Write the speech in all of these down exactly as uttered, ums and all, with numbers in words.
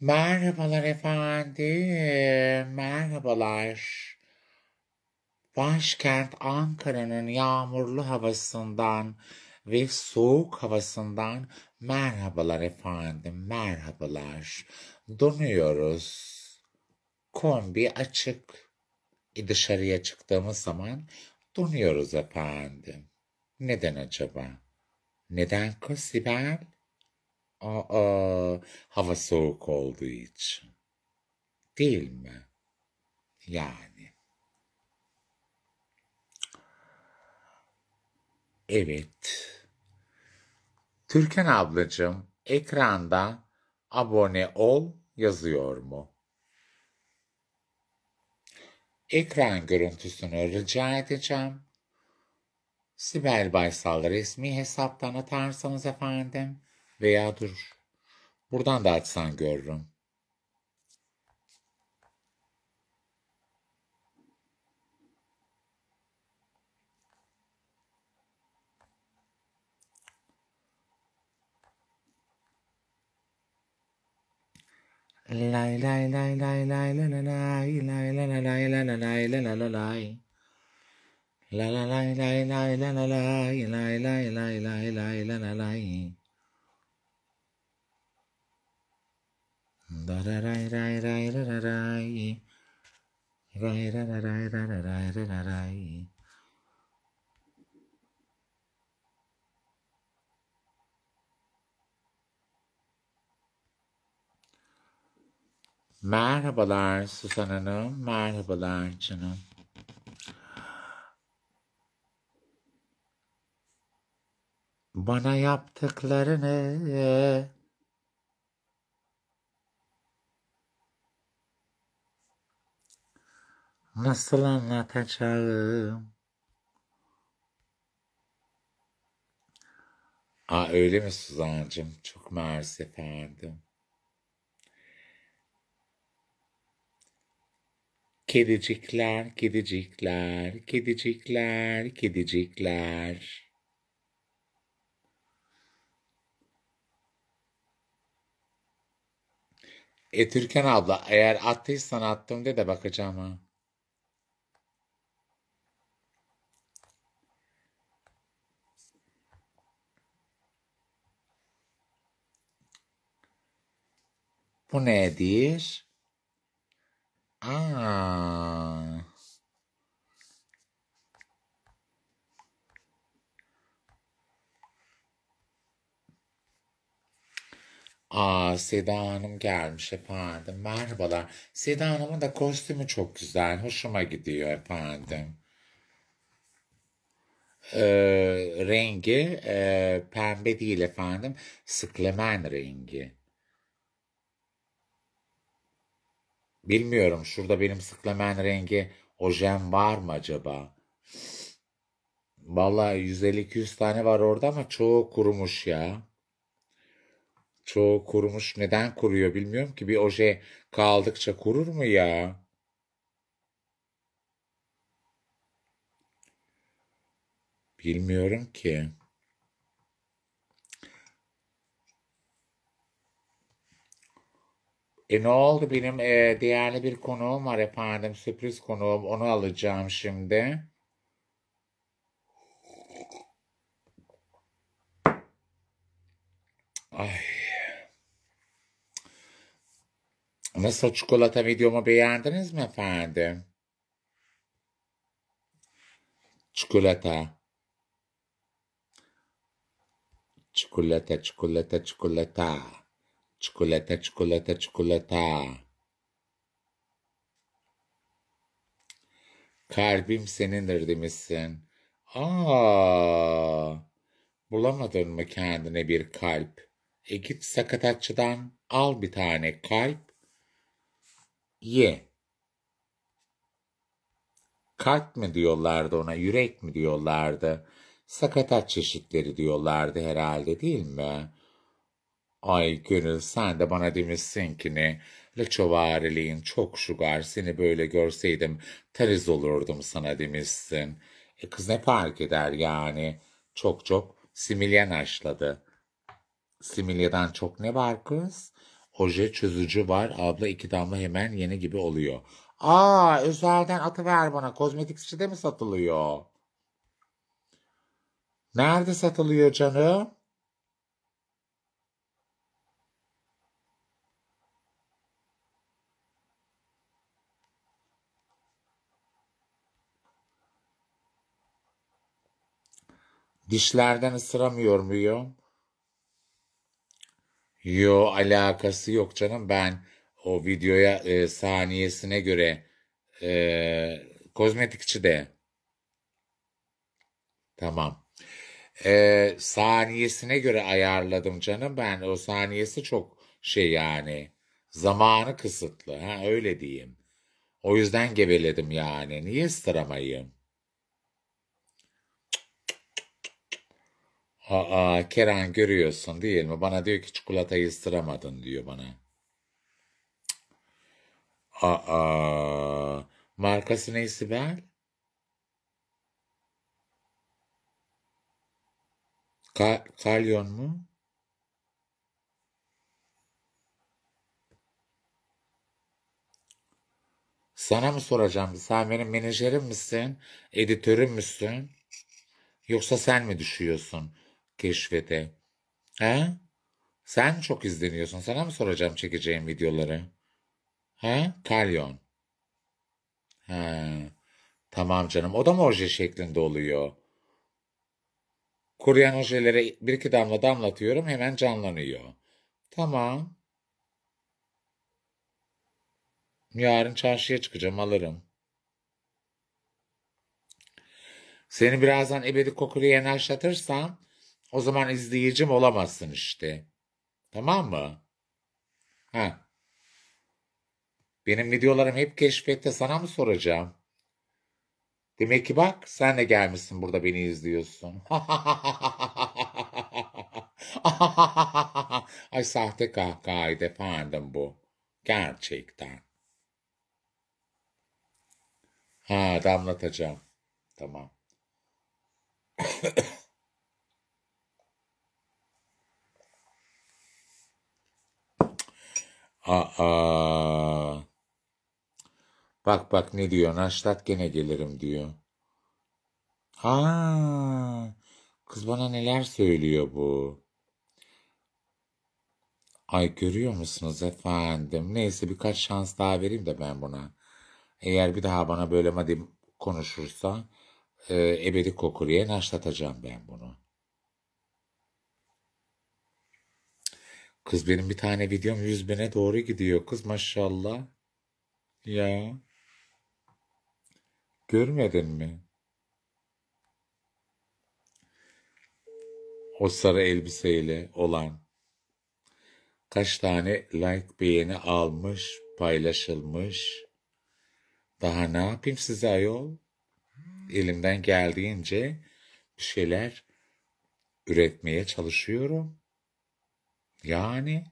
Merhabalar efendim, merhabalar. Başkent Ankara'nın yağmurlu havasından ve soğuk havasından merhabalar efendim, merhabalar. Donuyoruz. Kombi açık. E dışarıya çıktığımız zaman donuyoruz efendim. Neden acaba? Neden kız Sibel? Aa, hava soğuk olduğu için. Değil mi? Yani. Evet. Türkan ablacığım, ekranda abone ol yazıyor mu? Ekran görüntüsünü rica edeceğim. Sibel Baysal resmi hesaptan atarsanız efendim. Veya dur. Buradan da açsan görürüm. Lay lay lay lay lay lay lay lay lay lay lay lay lay lay lay lay lay. La la la la la la la la la la la la la la la la. Da da da da da da da da. Da da da da da da da da da da. Merhabalar Susan Hanım, merhabalar canım. Bana yaptıklarını nasıl anlatacağım? Aa öyle mi Suzan'cığım? Çok mersi efendim. Kedicikler, kedicikler, kedicikler, kedicikler. E Türkan abla eğer attıysan attım de de bakacağım ha. Bu nedir? Aa. Aa Seda Hanım gelmiş efendim. Merhabalar. Seda Hanım'ın da kostümü çok güzel. Hoşuma gidiyor efendim. Ee, rengi e, pembe değil efendim. Sıklemen rengi. Bilmiyorum şurada benim sıklemen rengi ojem var mı acaba? Vallahi yüz elli iki yüz tane var orada ama çoğu kurumuş ya. Çoğu kurumuş. Neden kuruyor bilmiyorum ki. Bir oje kaldıkça kurur mu ya? Bilmiyorum ki. E ne oldu benim e, değerli bir konuğum var efendim. Sürpriz konuğum. Onu alacağım şimdi. Ay. Nasıl çikolata videomu beğendiniz mi efendim? Çikolata. Çikolata, çikolata, çikolata. Çikolata, çikolata, çikolata. Kalbim senindir demişsin. Aa, bulamadın mı kendine bir kalp? E git sakatatçıdan al bir tane kalp. Ye. Kalp mi diyorlardı ona, yürek mi diyorlardı? Sakatat çeşitleri diyorlardı herhalde değil mi? Ay gönül sen de bana demişsin ki ne? Leçovariliğin çok şugar seni böyle görseydim teriz olurdum sana demişsin. E kız ne fark eder yani? Çok çok similyen haşladı. Similyadan çok ne var kız? Oje çözücü var. Abla iki damla hemen yeni gibi oluyor. Aa, özelden atıver bana. Kozmetikçide mi satılıyor? Nerede satılıyor canım? Dişlerden ısıramıyor muyum? Yo, alakası yok canım. Ben o videoya e, saniyesine göre e, kozmetikçi de tamam. E, saniyesine göre ayarladım canım. Ben o saniyesi çok şey yani. Zamanı kısıtlı. Ha, öyle diyeyim. O yüzden geveledim yani. Niye ısıramayayım? Aa, Kerem görüyorsun değil mi? Bana diyor ki çikolatayı ısıramadın diyor bana. Aa, markası ne Sibel? Ka Kalyon mu? Sana mı soracağım? Sen benim menajerim misin? Editörüm müsün? Yoksa sen mi düşüyorsun keşfete? He? Sen mi çok izleniyorsun? Sana mı soracağım çekeceğim videoları? He? Kalyon. He. Tamam canım. O da mı oje şeklinde oluyor? Kuruyan ojelere bir iki damla damlatıyorum, hemen canlanıyor. Tamam. Yarın çarşıya çıkacağım, alırım. Seni birazdan ebedi kokulu yanaşlatırsam o zaman izleyicim olamazsın işte. Tamam mı? Ha. Benim videolarım hep keşfette, sana mı soracağım? Demek ki bak sen de gelmişsin burada beni izliyorsun. Ay, sahte kahkahaydı efendim bu. Gerçekten. Ha, damlatacağım. Tamam. Aa. Bak bak ne diyor? Naşlat gene gelirim diyor. Ha. Kız bana neler söylüyor bu? Ay, görüyor musunuz efendim? Neyse, birkaç şans daha vereyim de ben buna. Eğer bir daha bana böyle madem konuşursa e, ebedi kokuruya naşlatacağım ben bunu. Kız benim bir tane videom yüz bine doğru gidiyor kız, maşallah. Ya, görmedin mi? O sarı elbiseyle olan kaç tane like, beğeni almış, paylaşılmış. Daha ne yapayım size ayol? Elimden geldiğince bir şeyler üretmeye çalışıyorum. Yani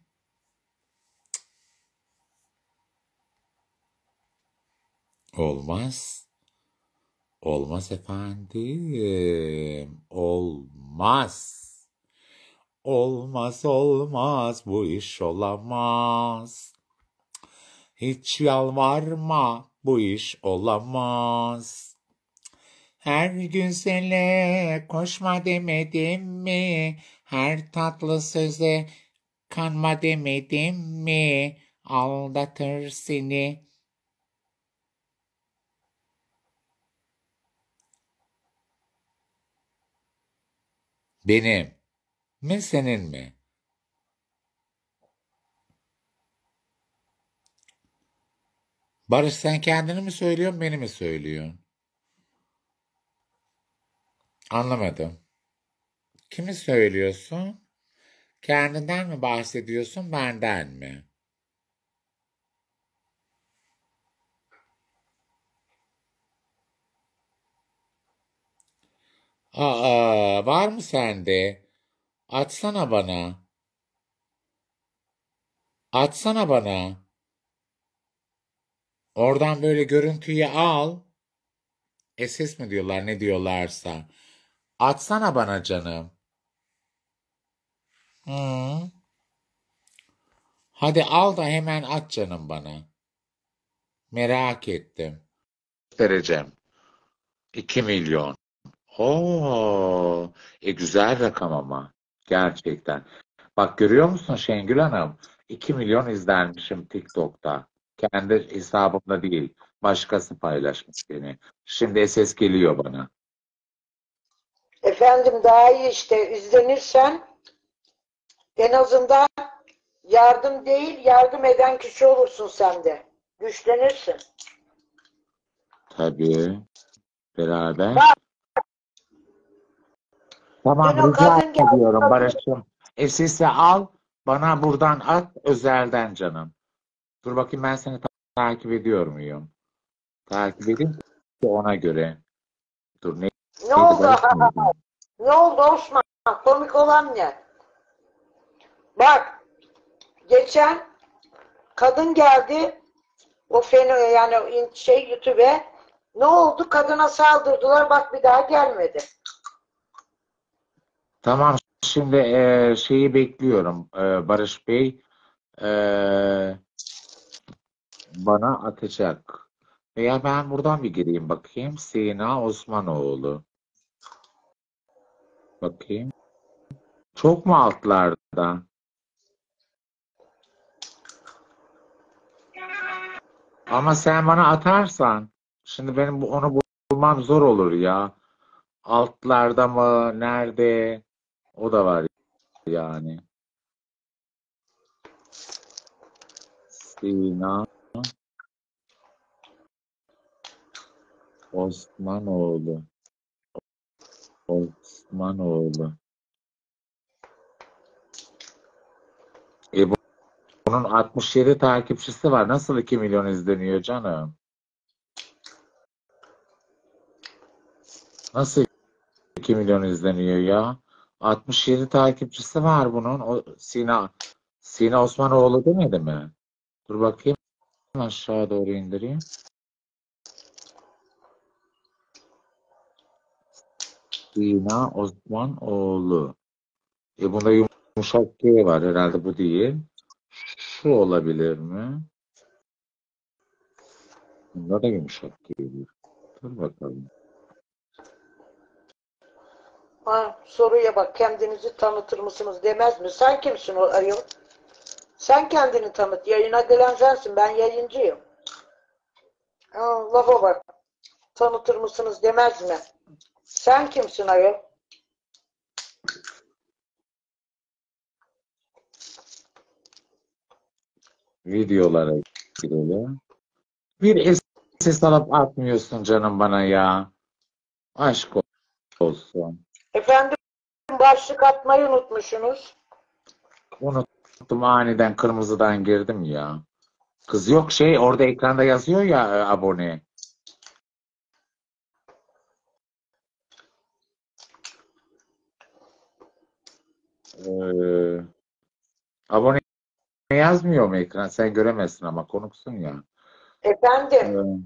olmaz. Olmaz efendim. Olmaz. Olmaz olmaz, bu iş olamaz. Hiç yalvarma, bu iş olamaz. Her güzele koşma demedim mi? Her tatlı söze kanma demedim mi? Aldatır seni. Benim mi, senin mi? Barış, sen kendini mi söylüyorsun, beni mi söylüyorsun? Anlamadım. Kimi söylüyorsun? Kendinden mi bahsediyorsun, benden mi? Aa, var mı sende? Atsana bana. Atsana bana. Oradan böyle görüntüyü al. S S mi diyorlar, ne diyorlarsa. Atsana bana canım. Hı. Hadi al da hemen at canım bana. Merak ettim. Göstereceğim. iki milyon. Oo, e güzel rakam ama. Gerçekten. Bak görüyor musun Şengül Hanım? iki milyon izlenmişim TikTok'ta. Kendi hesabımda değil. Başkası paylaşmış beni. Şimdi S S geliyor bana. Efendim daha iyi işte izlenirsen en azından yardım değil yardım eden kişi olursun sen de. Güçlenirsin. Tabii. Beraber. Bak dün Tamam o rica kadın geldi. ediyorum Kadın, Barış'ım. S S'i al. Bana buradan at özelden canım. Dur bakayım ben seni ta- takip ediyor muyum? Takip edeyim ki ona göre. Dur ne neydi oldu? Barış mıydı? Ne oldu Osman? Komik olan ne? Bak geçen kadın geldi o feno yani şey YouTube'e. Ne oldu? Kadına saldırdılar. Bak bir daha gelmedi. Tamam şimdi e, şeyi bekliyorum. E, Barış Bey e, bana atacak. Veya ben buradan bir gireyim bakayım. Sina Osmanoğlu. Bakayım. Çok mu altlarda? Ama sen bana atarsan şimdi benim bu- onu bulmam zor olur ya. Altlarda mı? Nerede? O da var yani. Sina Osmanoğlu. Osmanoğlu. E bu- bunun altmış yedi takipçisi var. Nasıl iki milyon izleniyor canım? Nasıl iki milyon izleniyor ya? altmış yedi takipçisi var bunun. O Sina Sina Osmanoğlu demedi mi? Dur bakayım aşağı doğru indireyim. Sina Osmanoğlu. E bunda yumuşak G var herhalde bu değil. Şu olabilir mi? Bunda da yumuşak G var. Dur bakalım. Ha, soruya bak kendinizi tanıtır mısınız demez mi? Sen kimsin o ayol? Sen kendini tanıt. Yayına gelen sensin. Ben yayıncıyım. Ha, lafa bak. Tanıtır mısınız demez mi? Sen kimsin ayol? Videolara girelim. Bir ses alıp atmıyorsun canım bana ya. Aşk olsun. Efendim başlık atmayı unutmuşsunuz. Unuttum aniden kırmızıdan girdim ya. Kız yok şey orada ekranda yazıyor ya e, abone. Ee, abone yazmıyor mu ekran? Sen göremezsin ama konuksun ya. Efendim Ee,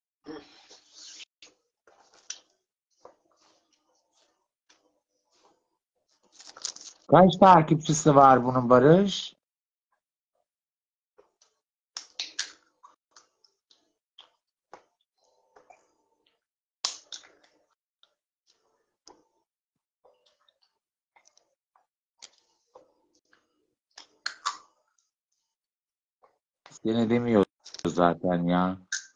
kaç takipçisi var bunun Barış? Seni demiyor zaten ya.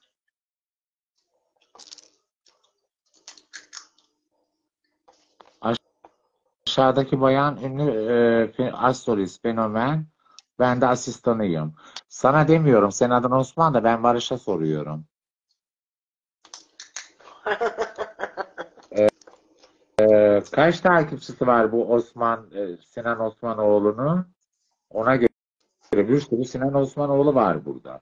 Aşağıdaki bayan ünlü e, fe- astrolist fenomen. Ben de asistanıyım. Sana demiyorum. Senin adın Osman da ben Barış'a soruyorum. Ee, kaç takipçisi var bu Osman e, Sinan Osmanoğlu'nun? Ona göre bir sürü Sinan Osmanoğlu var burada.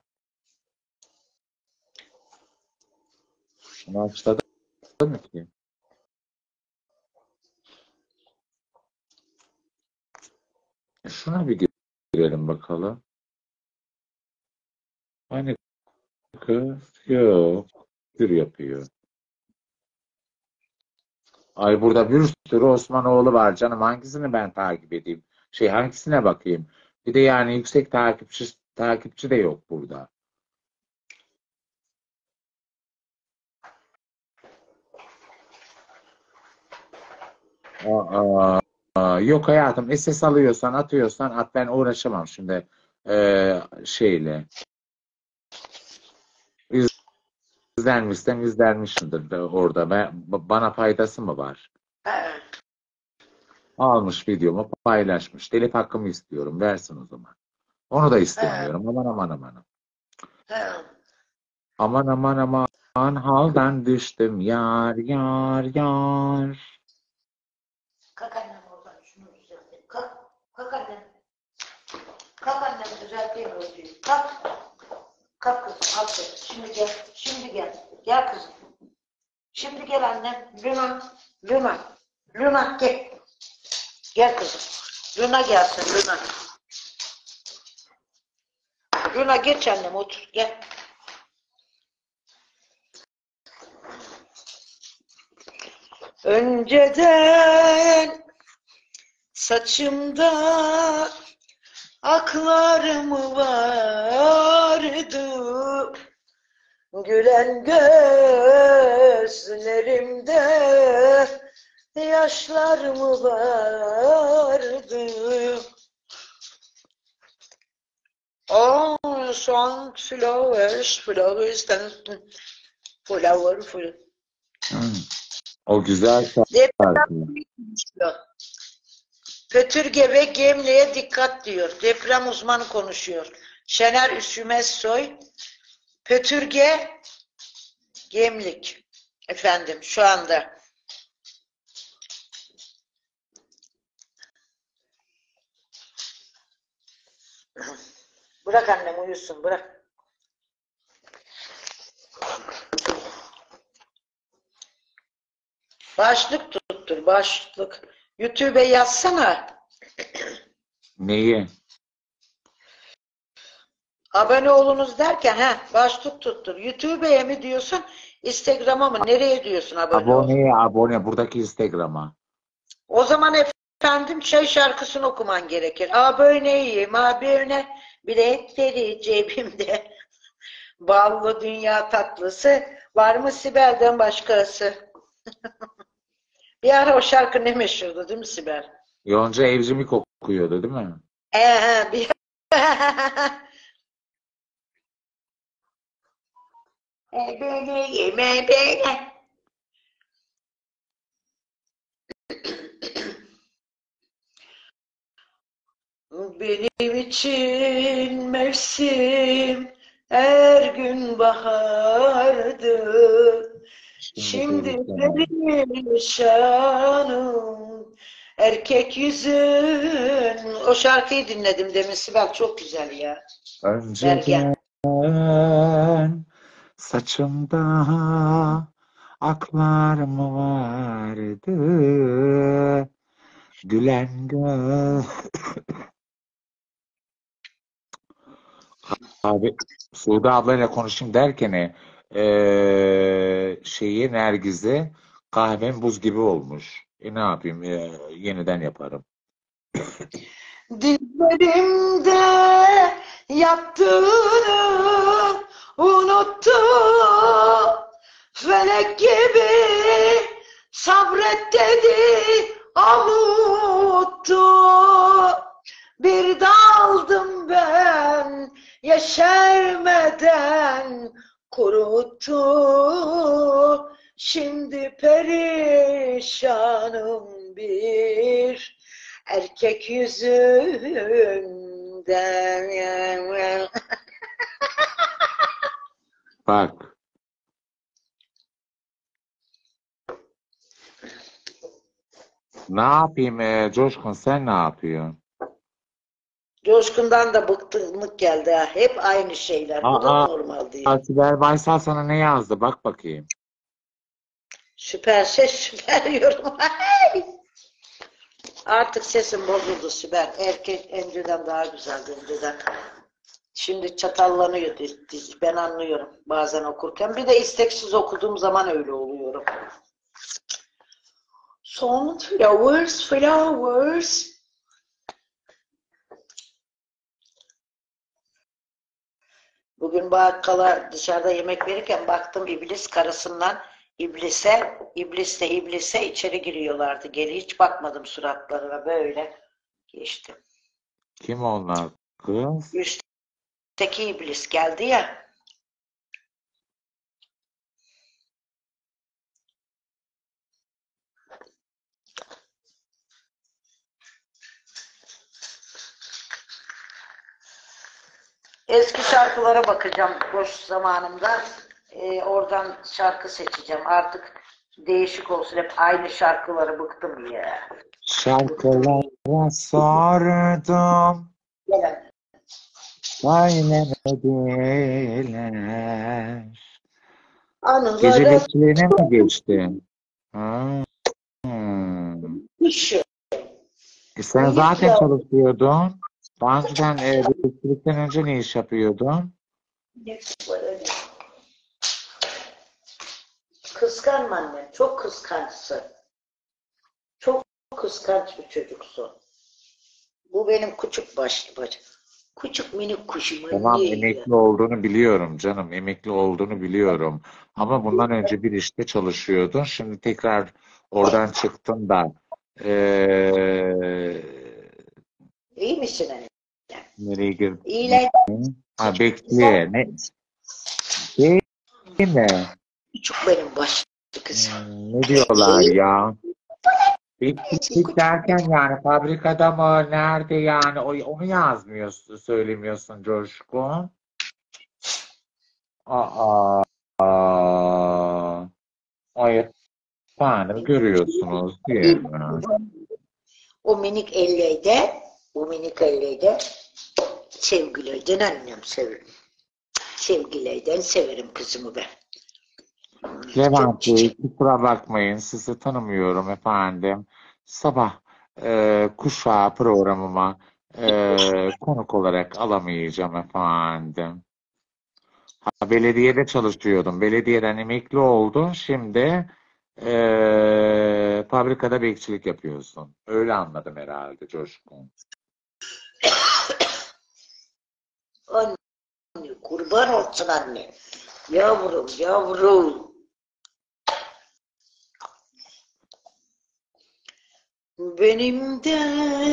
Başladı mı ki? Şuna bir girelim bakalım. Hani kız yok. Gür yapıyor. Ay burada bir sürü Osmanoğlu var canım. Hangisini ben takip edeyim? Şey hangisine bakayım? Bir de yani yüksek takipçi takipçi de yok burada. Aa, aa, yok hayatım, S S alıyorsan atıyorsan at, ben uğraşamam şimdi ee, şeyle. İzlenmişsem izlenmişimdir de orada. Ben, bana faydası mı var? He, Almış videomu paylaşmış. Telif hakkımı istiyorum. Versin o zaman. Onu da he, istemiyorum. Aman aman aman. he. Aman aman aman, halden düştüm yar yar yar. Kalk annem oradan şunu düzelteyim. Kalk. Kalk annem. Kalk annem düzelteyim örtüyü. Kalk. Kalk kızım. Aferin. Şimdi gel. Şimdi gel. Gel kızım. Şimdi gel annem. Luna. Luna. Luna gel. Gel kızım. Luna gelsin Luna. Luna geç annem otur. Gel. Önceden saçımda aklar mı vardı? Gülen gözlerimde yaşlar mı vardı? Oh, song flowers, flowers, flower, flower. Hmm, o güzel Deprem şarkı. konuşuyor. Pötürge ve Gemli'ye dikkat diyor. Deprem uzmanı konuşuyor. Şener Üşümezsoy, Pötürge, Gemlik. Efendim şu anda. Bırak annem uyusun bırak. Başlık tuttur başlık. YouTube'e yazsana. Neyi? Abone olunuz derken he başlık tuttur. YouTube'e mi diyorsun? Instagram'a mı? Nereye diyorsun abone ol? Abone abone buradaki Instagram'a. O zaman efendim çay şarkısını okuman gerekir. Aboneyim abone biletleri cebimde. Ballı dünya tatlısı. Var mı Sibel'den başkası? Bir ara o şarkı ne meşhurdu değil mi Sibel? Yonca Evcimik okuyordu değil mi? Ee, bir Ebeleyim ebele. Benim için mevsim her gün bahardı. Şimdi Şimdi perişan. perişanım. Erkek yüzün. O şarkıyı dinledim demin Sibel. Çok güzel ya. Bergen. Önceden saçımda aklar mı vardı? Gülen göz. Abi Sude ablayla konuşayım derken eee şeyi Nergiz'e kahvem buz gibi olmuş. E ne yapayım? E, yeniden yaparım. Dizlerimde yattığını unuttum. Felek gibi sabret dedi avuttu. Bir daldım ben yeşermeden kuruttu. Şimdi perişanım bir erkek yüzünden. Bak, ne yapayım e, Coşkun, sen ne yapıyorsun? Coşkun'dan da bıkkınlık geldi ha. Hep aynı şeyler. Bu da Aa, normal değil. Sibel Baysal sana ne yazdı? Bak bakayım. Süper ses, süper yorum. Artık sesim bozuldu Süper. Erkek önceden daha güzeldi önceden. Şimdi çatallanıyor diz. Ben anlıyorum bazen okurken. Bir de isteksiz okuduğum zaman öyle oluyorum. Son flowers, flowers. Bugün bakkala dışarıda yemek verirken baktım iblis karısından iblise, iblis de iblise içeri giriyorlardı. Geri hiç bakmadım suratlarına, böyle geçtim. Kim onlar kız? Üstteki iblis geldi ya. Eski şarkılara bakacağım boş zamanımda. Ee, oradan şarkı seçeceğim. Artık değişik olsun. Hep aynı şarkıları bıktım ya. Şarkılara sordum, Gelen. söylemediler. Gece Anılara bekçiliğine mi geçtin? Hmm. Hmm. düşüyor. E sen Uyuyup zaten ya. çalışıyordun. Daha önceden e, bekçilikten önce ne iş yapıyordun? Kıskanma annem. Çok kıskançsın. Çok kıskanç bir çocuksun. Bu benim küçük başlı bacım. Küçük minik kuşum. Tamam, Niye yiyor? emekli olduğunu biliyorum canım. Emekli olduğunu biliyorum. Ama bundan önce bir işte çalışıyordun. Şimdi tekrar oradan çıktın da eee İyi misin anne? nereye girdin? İyiler. Ha, bekliye. Ne? Değil mi? Küçük benim başlı kızım. Hmm, ne diyorlar ya? Bekçilik derken yani fabrikada mı? Nerede yani? O, onu yazmıyorsun, söylemiyorsun Coşkun. Aa, aa. Ay efendim, görüyorsunuz değil mi? O minik elleyde, o minik elleyde sevgileyden annem severim. Sevgileyden severim kızımı ben. Levent Bey, Çiçek. kusura bakmayın, sizi tanımıyorum efendim. Sabah e, kuşağı programıma e, konuk olarak alamayacağım efendim. Ha, belediyede çalışıyordum. Belediyeden emekli oldun. Şimdi e, fabrikada bekçilik yapıyorsun. Öyle anladım herhalde Coşkun. Anne, kurban olsun anne. Yavrum, yavrum. Benim de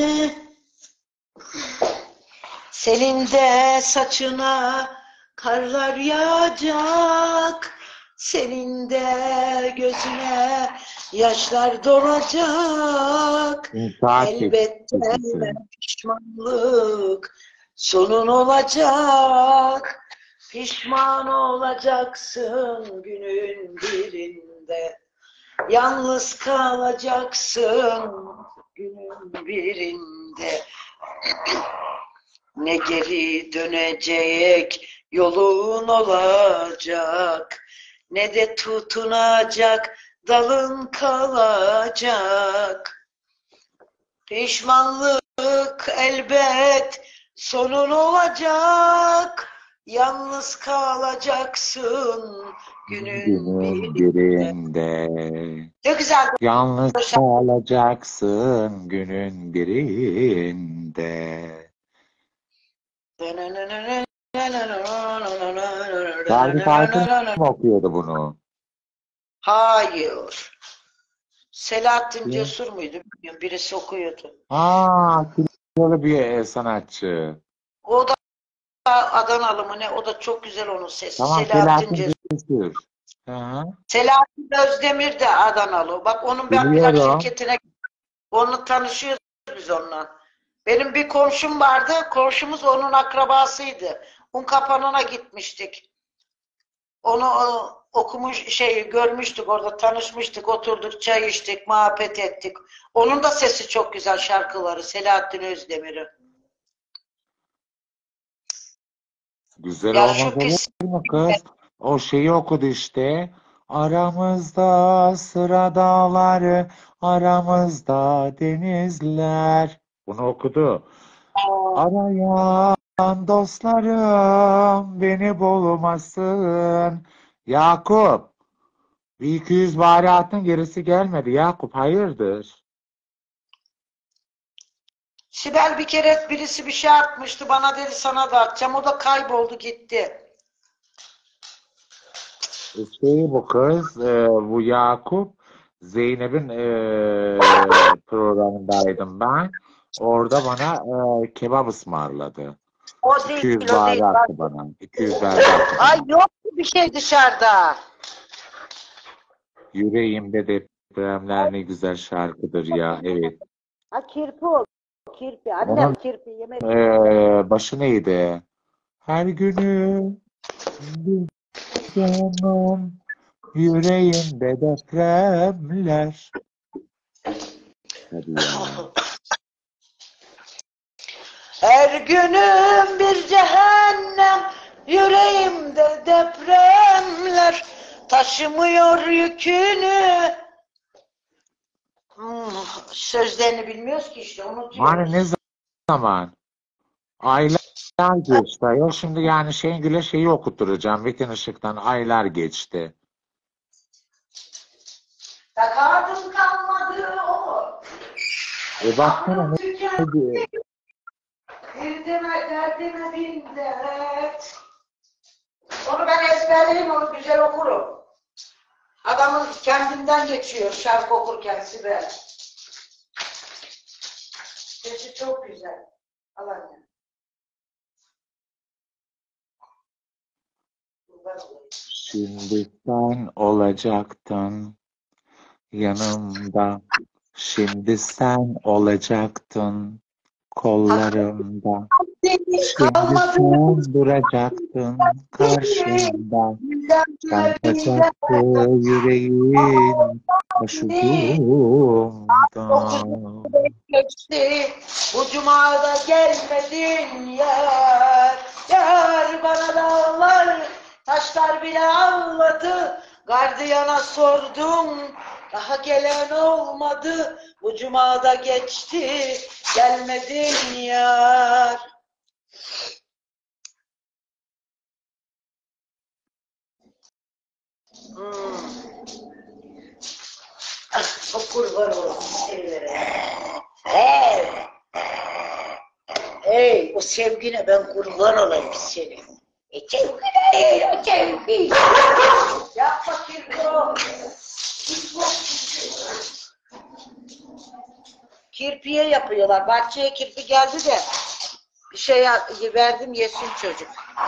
senin de saçına karlar yağacak. Senin de gözüne yaşlar dolacak. İnşaat Elbette bekçisi. pişmanlık sonun olacak. Pişman olacaksın günün birinde. Yalnız kalacaksın günün birinde. Ne geri dönecek yolun olacak, ne de tutunacak dalın kalacak. Pişmanlık elbet sonun olacak. Yalnız kalacaksın günün Günün birinde. birinde. Ne güzel. Yalnız kalacaksın günün birinde. Ferdi Tayfur mu okuyordu bunu? Hayır. Selahattin Kim? Cesur muydu? Bilmiyorum. Birisi okuyordu. Aa, kilolu bir e, sanatçı. O da Adanalı mı ne? O da çok güzel onun sesi. Tamam, Selahattin Selahattin Cesur. Cesur. Hı hı. Selahattin Özdemir de Adanalı. Bak onun ben plak Biliyorum. şirketine onunla tanışıyoruz biz onunla. Benim bir komşum vardı. Komşumuz onun akrabasıydı. Unkapanı'na gitmiştik. Onu o, okumuş şey görmüştük, orada tanışmıştık, oturduk, çay içtik, muhabbet ettik. Onun da sesi çok güzel, şarkıları Selahattin Özdemir'in. Güzel Ya olmaz şu olur pis mu kız? O şeyi okudu işte. Aramızda sıra dağları, aramızda denizler. Bunu okudu. Arayan dostlarım beni bulmasın. Yakup, bir iki yüz bari attın, gerisi gelmedi. Yakup, hayırdır? Sibel bir kere birisi bir şey atmıştı bana, dedi sana da atacağım. O da kayboldu gitti. Şey bu kız, e, bu Yakup, Zeynep'in e, programındaydım ben. Orada bana e, kebap ısmarladı. O değil, iki yüz o değil. Bak. bardaktı bana. iki yüz bardaktı Ay bana. yok bir şey dışarıda. Yüreğimde depremler ne güzel şarkıdır ya. Evet. Ha kirpi o. Kirpi. Onun Annem kirpi yemek. e, başı neydi? Her günüm bir canım yüreğimde depremler. Hadi ya. Her günüm bir cehennem, yüreğimde depremler taşımıyor yükünü. Hmm, sözlerini bilmiyoruz ki işte Hani ne unutuyoruz. zaman? Aylar geçti ayol. Şimdi yani Şengül'e şeyi okutturacağım. Metin Işık'tan aylar geçti. Takadım kalmadı o. E baksana Sabrım ne tükendi. diyor? Derdime derdime bin dert. Onu ben ezberleyeyim, onu güzel okurum. Adamın kendinden geçiyor şarkı okurken Sibel. Sesi çok güzel. Al anne. Şimdi sen olacaktın yanımda. Şimdi sen olacaktın kollarımda. Deniz Şimdi kalmadı. sen duracaktın karşımda. Güzel Çarpacaktı yüreğin dokuz başucumda. geçti. Bu cumada gelmedin yar. Yar bana dağlar, taşlar bile ağladı. Gardiyana sordum, daha gelen olmadı. Bu cumada geçti, gelmedin yar. Hmm. O kurban olayım sevgilere. Hey, hey, o sevgine ben kurban olayım senin. E sevgine, o sevgi. Yapma kirpi. Kirpiye yapıyorlar. Bahçeye kirpi geldi de bir şey verdim yesin çocuk.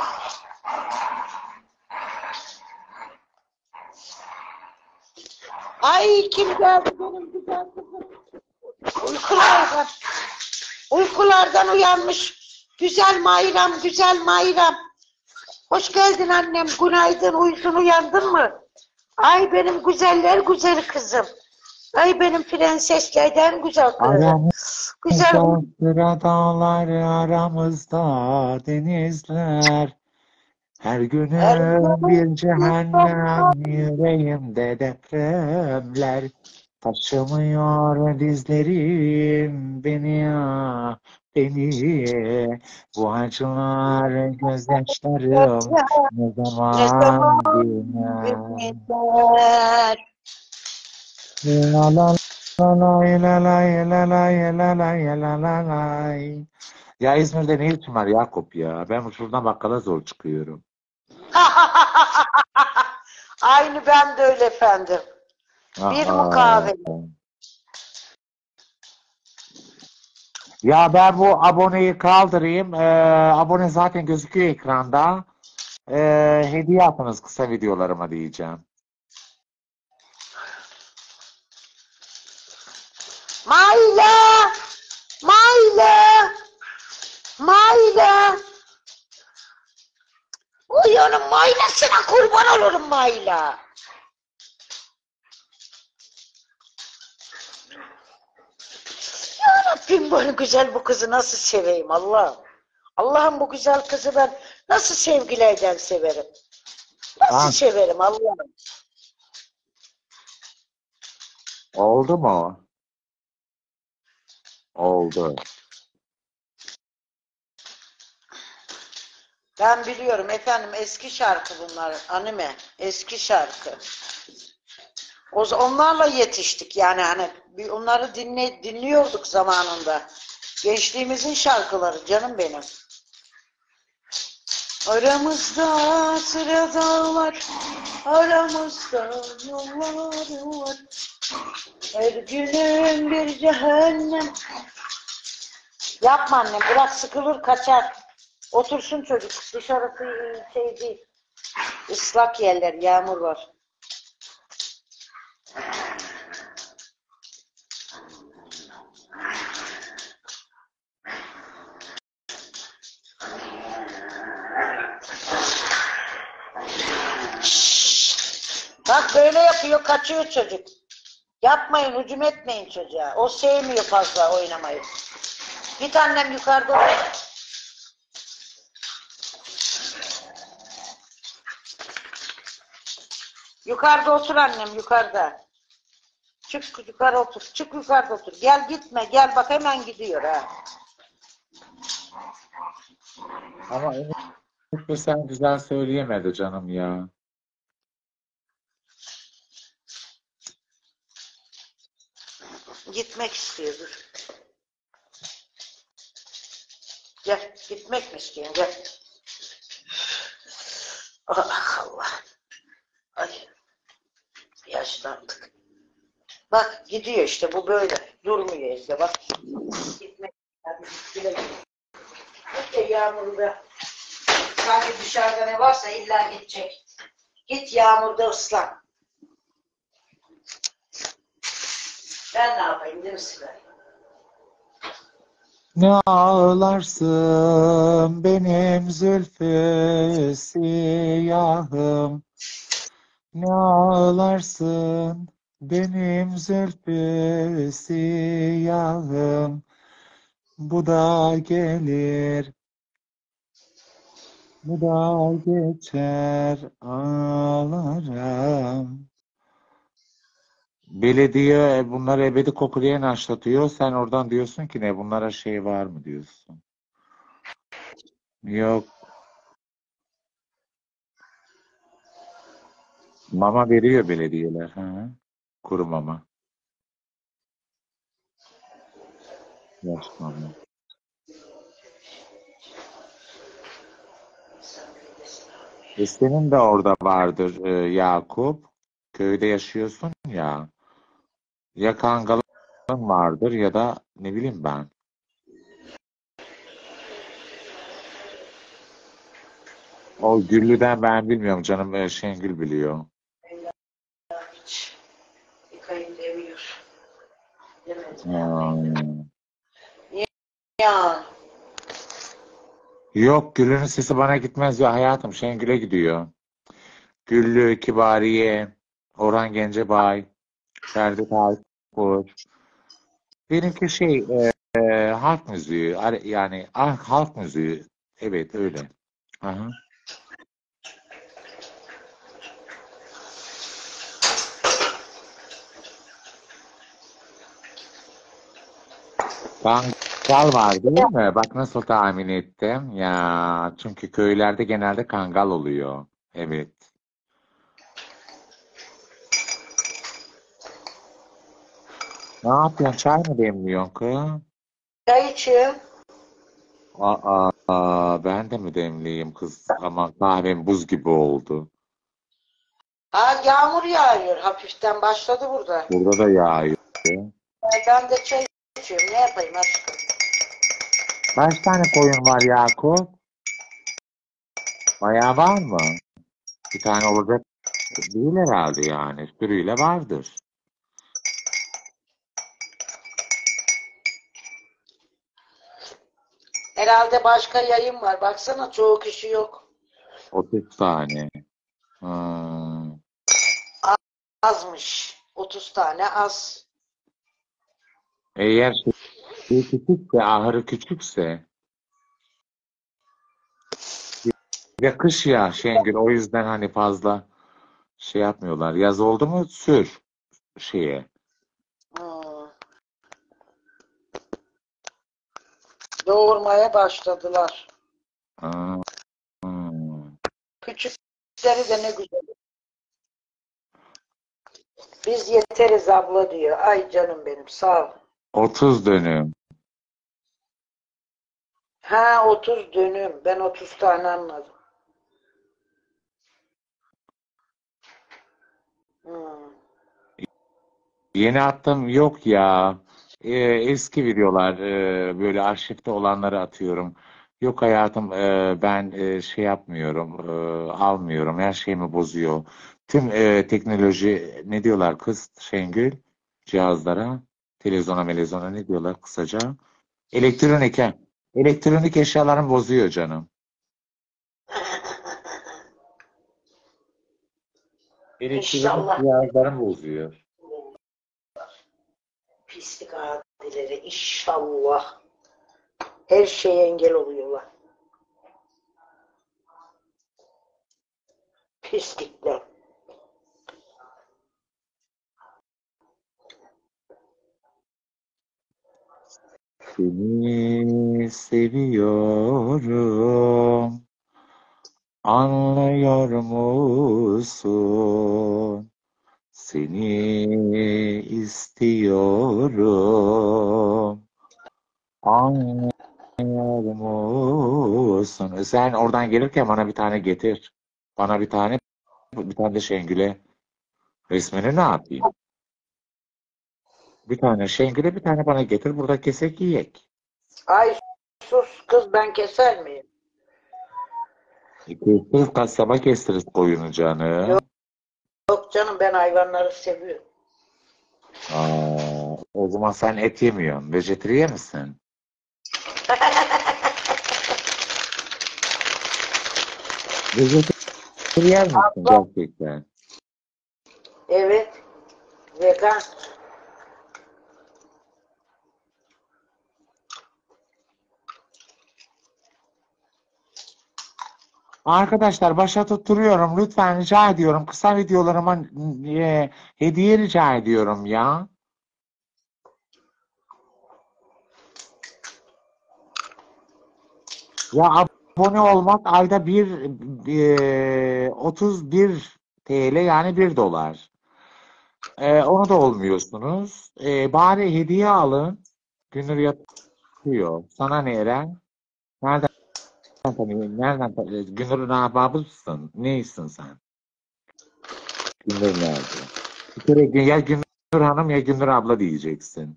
Ay kim geldi benim güzel kızım. Uykulardan, uykulardan uyanmış. Güzel Mayram, güzel Mayram. Hoş geldin annem, günaydın. Uyusun, uyandın mı? Ay benim güzeller güzel kızım. Ay benim prenseslerden güzel kızım. Güzel. Aramızda sıra dağlar, aramızda denizler. Her Her günüm bir cehennem, yüreğimde depremler. Taşımıyor dizlerim beni ya, beni. Bu acılar, gözyaşlarım ne ne zaman zaman diner? bitmez. La la la la la la la la la la la la la. Ya İzmir'de ne işin var Yakup ya? Ben şuradan bakkala zor çıkıyorum. Aynı ben de öyle efendim. Bir mu Aa. kahve? Ya ben bu aboneyi kaldırayım. Ee, abone zaten gözüküyor ekranda. Ee, hediye atınız kısa videolarıma diyeceğim. Mayla! Mayla! Mayla! Uy onun maylasına kurban olurum Mayla. Ya Rabbim bu güzel bu kızı nasıl seveyim Allah'ım. Allah'ım bu güzel kızı ben nasıl sevgilerden severim. Nasıl Ha, severim Allah'ım. oldu mu? Oldu. Ben biliyorum efendim eski şarkı bunlar anime. Eski şarkı. O, onlarla yetiştik yani hani onları dinle, dinliyorduk zamanında. Gençliğimizin şarkıları canım benim. Aramızda sıra dağlar, aramızda yollar var. Her günün bir cehennem. Yapma annem, bırak sıkılır kaçar. Otursun çocuk, dışarısı şey değil. Islak yerler, yağmur var. Bak böyle yapıyor, kaçıyor çocuk. Yapmayın, hücum etmeyin çocuğa. O sevmiyor fazla oynamayı. Git annem yukarıda otur. Yukarıda otur annem, yukarıda. Çık yukarı otur, çık yukarıda otur. Gel gitme, gel bak hemen gidiyor ha. Ama Umut sen güzel söyleyemedi canım ya. Gitmek istiyordur. Gel, gitmek mi istiyorsun? Gel. Ah Allah. Ay, yaşlandık. Bak gidiyor işte, bu böyle. Durmuyor işte bak. Gitmek. Hadi güle güle. Git de yağmurda. Sanki dışarıda ne varsa illa gidecek. Git yağmurda ıslan. Ben ne yapayım değil mi Sibel? Ne ağlarsın benim zülfü siyahım. Ne ağlarsın benim zülfü siyahım. Bu da gelir, bu da geçer ağlarım. Belediye bunları ebedi kokuya naşlatıyor. Sen oradan diyorsun ki ne bunlara şey var mı diyorsun. Yok. Mama veriyor belediyeler. Ha? Kuru mama. Yaş mama. E senin de orada vardır e, Yakup. Köyde yaşıyorsun ya. Ya kangalın vardır ya da ne bileyim ben. O Güllü'den ben bilmiyorum canım. e, Şengül biliyor. Hiç yıkayın demiyor. Demedim yapmayın. Hmm. Ya Yok Güllü'nün sesi bana gitmez ya hayatım. Şengül'e gidiyor. Güllü, Kibariye, Orhan Gencebay, Ferdi Tayfur. Benimki şey e, e, halk müziği. Ar- Yani ah, halk müziği. Evet öyle. Aha. Kangal var değil mi? Bak nasıl tahmin ettim. Ya çünkü köylerde genelde kangal oluyor. Evet. Ne yapıyorsun? Çay mı demliyorsun kız? çay içiyorum. Aa, aa, ben de mi demleyeyim kız? Ama kahvem buz gibi oldu. Ha yağmur yağıyor. Hafiften başladı burada. Burada da yağıyor. Ben de çay içiyorum. Ne yapayım aşkım? Kaç tane koyun var Yakup? Bayağı var mı? Bir tane olacak değil herhalde yani. Sürüyle vardır. Herhalde başka yayın var. Baksana çoğu kişi yok. otuz tane. Hmm. Azmış. otuz tane az. Eğer şey küçükse, ahırı küçükse ve kış ya Şengül o yüzden hani fazla şey yapmıyorlar. Yaz oldu mu sür şeye. Hmm. Doğurmaya başladılar. Hmm. Hmm. Küçükleri de ne güzel. Biz yeteriz abla diyor. Ay canım benim sağ ol. otuz dönüm. Ha otuz dönüm. Ben otuz tane anladım. Hmm. Yeni attım yok ya. Ee, eski videolar e, böyle arşivde olanları atıyorum. Yok hayatım e, ben e, şey yapmıyorum, e, almıyorum. Her şeyimi bozuyor. Tüm e, teknoloji ne diyorlar kız Şengül? Cihazlara, televizyona, televizyona ne diyorlar kısaca? Elektronik, he. Elektronik eşyalarımı bozuyor canım. Elektronik İnşallah cihazlarımı bozuyor. pislik adileri inşallah her şeye engel oluyorlar. Pislikler. Seni seviyorum. Anlıyor musun? Seni istiyorum. Anlıyor musun? Sen oradan gelirken bana bir tane getir. Bana bir tane, bir tane de Şengül'e. Resmini ne yapayım? Bir tane Şengül'e bir tane bana getir. Burada kesek yiyek. Ay sus kız ben keser miyim? Kestiririz, kasaba kestiririz koyunu Yok, canım. yok canım ben hayvanları seviyorum. Aa, o zaman sen et yemiyorsun. Vejetriye misin? Vejetriyen misin Abla gerçekten? evet vegan. Arkadaşlar başa tutturuyorum. Lütfen rica ediyorum. Kısa videolarıma e, hediye rica ediyorum ya. Ya abone olmak ayda bir e, otuz bir T L yani bir dolar. E, onu da olmuyorsunuz. E, bari hediye alın. Günür yatıyor. Sana ne Eren? Nereden tanıyorsun? Nereden tanıyorsun? Günür'ün ahbabı mısın? Neysin sen? Gündür nerede? Bir kere ya Gündür Hanım ya Gündür abla diyeceksin.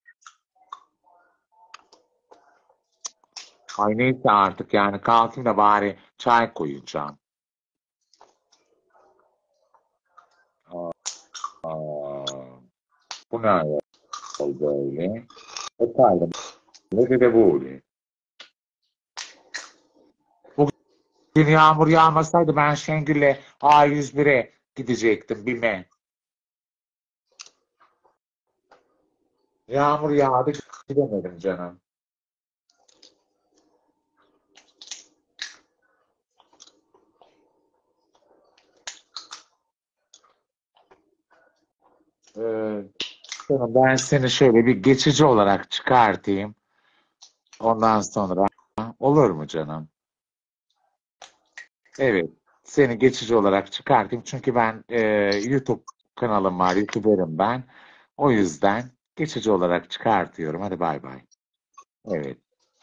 Ay neyse artık yani kalkayım da bari çay koyacağım. Aa, bu ne ayol böyle? Efendim, ne de böyle? Bugün yağmur yağmasaydı ben Şengül'le A yüz bire gidecektim BİM'e. Yağmur yağdı gidemedim canım. Ee, Canım ben seni şöyle bir geçici olarak çıkartayım. Ondan sonra olur mu canım? Evet. Seni geçici olarak çıkartayım. Çünkü ben e, YouTube kanalım var. YouTuber'ım ben. O yüzden geçici olarak çıkartıyorum. Hadi bay bay. Evet.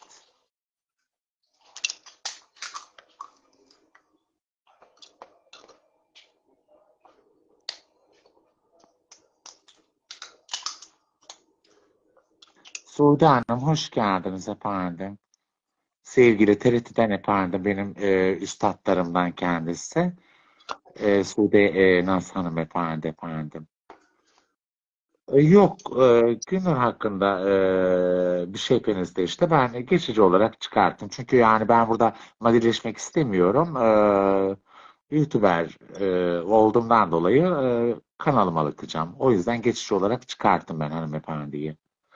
Sude Hanım hoş geldiniz efendim. Sevgili T R T'den efendim benim e, üstadlarımdan kendisi. E, Sude e, Naz Hanım efendi efendim. E, Yok, e, Günür hakkında e, bir şey hepinizde işte ben geçici olarak çıkarttım. Çünkü yani ben burada maddileşmek istemiyorum. E, YouTuber e, olduğumdan dolayı e, kanalıma bakacağım. O yüzden geçici olarak çıkarttım ben hanımefendiyi.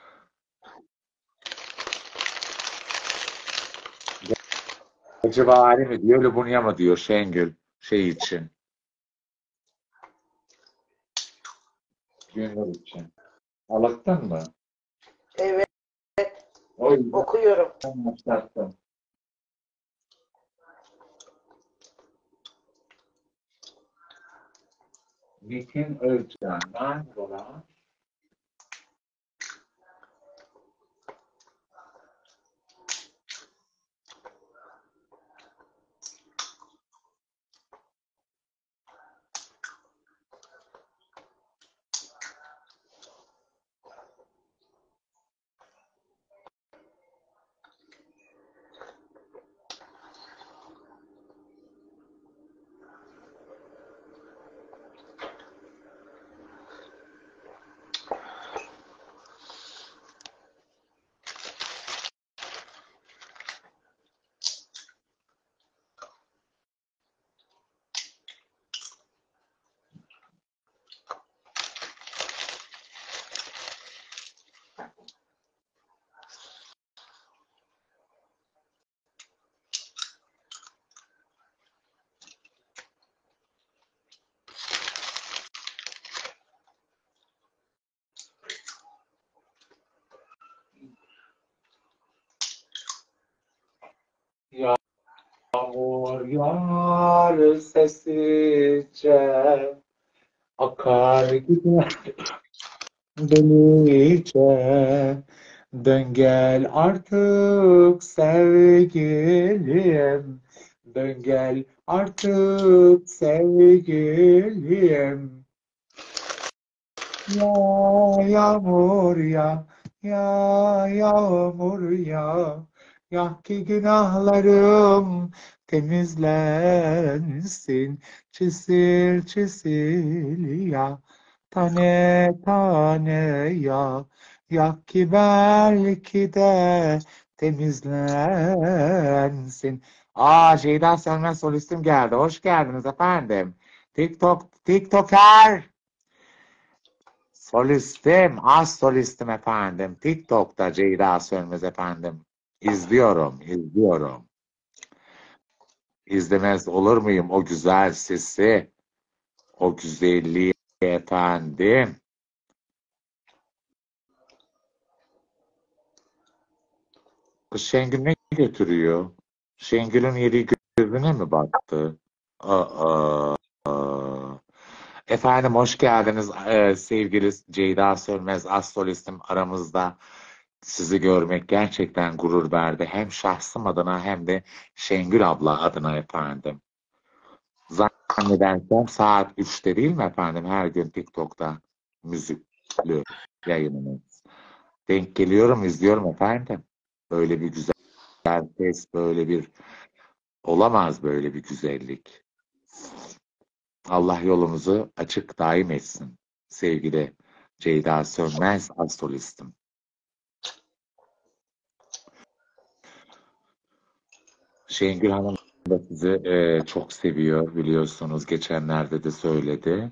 Acaba mi diyor, Lubunya mı diyor Şengül şey için, Günür için. Alaktın mı? Evet O yüzden okuyorum. başlattım. Metin Özcan, merhabalar. Yağmur yağar sessizce, akar gider delice. Dön gel artık sevgilim, dön gel artık sevgilim. Ya yağmur ya, ya yağmur ya, ya ki günahlarım temizlensin, çisil çisil ya, tane tane ya, ya ki belki de temizlensin. Aa, Ceyda Sönmez solistim geldi. Hoş geldiniz efendim. TikTok, TikToker. Solistim, az solistim efendim. TikTok'ta Ceyda Sönmez efendim. İzliyorum, izliyorum. İzlemez olur muyum o güzel sesi, o güzelliği efendim. Kız Şengül ne götürüyor? Şengül'ün yediği gözüne mi baktı? Aa, aa. Efendim hoş geldiniz ee, sevgili Ceyda Sönmez, az solistim aramızda. Sizi görmek gerçekten gurur verdi. Hem şahsım adına hem de Şengül abla adına efendim. Zannedersem saat üçte değil mi efendim? Her gün TikTok'ta müzikli yayınımız. Denk geliyorum, izliyorum efendim. Böyle bir güzel ses, böyle bir olamaz böyle bir güzellik. Allah yolumuzu açık daim etsin. Sevgili Ceyda Sönmez, astrolistim. Şengül Hanım da sizi e, çok seviyor biliyorsunuz. Geçenlerde de söyledi.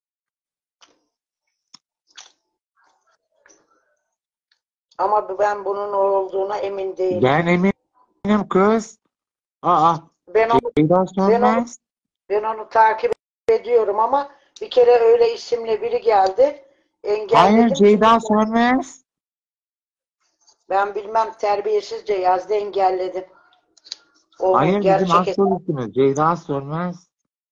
Ama ben bunun o olduğuna emin değilim. Ben eminim kız. Aa, Ben onu, Ceyda ben onu, Sönmez. ben onu takip ediyorum ama bir kere öyle isimli biri geldi. Hayır, Engelledim çünkü Ceyda Sönmez. ben bilmem terbiyesizce yazdı, engelledim. O Hayır, bizim gerçek hesap. astrolistimiz Ceyda Sönmez.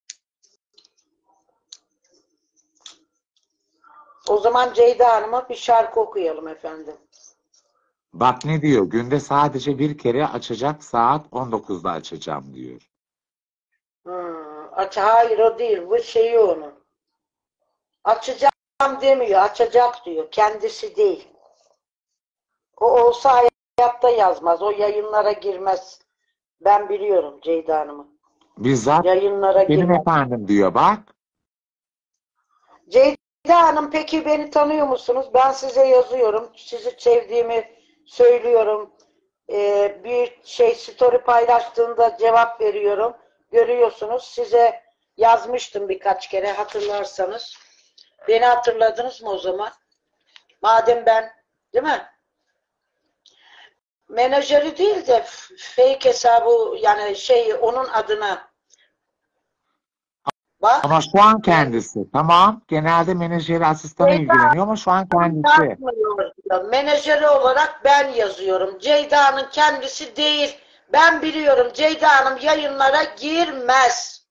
O zaman Ceyda Hanım'a bir şarkı okuyalım efendim. Bak ne diyor? Günde sadece bir kere açacak, saat on dokuzda açacağım diyor. Hmm, aç, hayır o değil. Bu şeyi onun. Açacağım demiyor. Açacak diyor. Kendisi değil. O olsa hayatta yazmaz. O yayınlara girmez. Ben biliyorum Ceyda Hanım'ı. Bizzat Yayınlara benim girmez. efendim diyor bak. Ceyda Hanım peki beni tanıyor musunuz? Ben size yazıyorum. Sizi sevdiğimi söylüyorum. Ee, bir şey story paylaştığında cevap veriyorum. Görüyorsunuz. Size yazmıştım birkaç kere hatırlarsanız. Beni hatırladınız mı o zaman? Madem ben, değil mi? Menajeri değil de fake hesabı yani şey onun adına. Bak. Ama şu an kendisi. Tamam. Genelde menajeri asistanı Ceyda ilgileniyor ama şu an kendisi. yazmıyor diyor. Menajeri olarak ben yazıyorum. Ceyda'nın kendisi değil. Ben biliyorum Ceyda Hanım yayınlara girmez.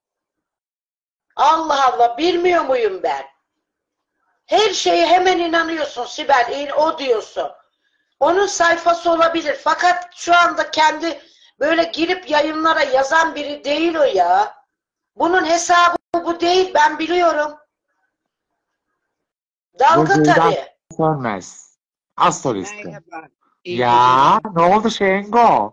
Allah Allah bilmiyor muyum ben? Her şeye hemen inanıyorsun Sibel. O diyorsun. Onun sayfası olabilir. Fakat şu anda kendi böyle girip yayınlara yazan biri değil o ya. Bunun hesabı bu değil. Ben biliyorum. Bu Dalga Ceyda tabii. Sönmez. Astrolisti. Merhaba. iyi Ya geceler. ne oldu Şengo?